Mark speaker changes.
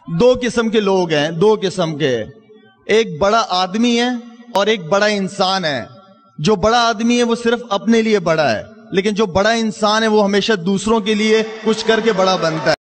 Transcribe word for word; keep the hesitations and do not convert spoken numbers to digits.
Speaker 1: दो किस्म के लोग हैं, दो किस्म के। एक बड़ा आदमी है और एक बड़ा इंसान है। जो बड़ा आदमी है वो सिर्फ अपने लिए बड़ा है, लेकिन जो बड़ा इंसान है वो हमेशा दूसरों के लिए कुछ करके बड़ा बनता है।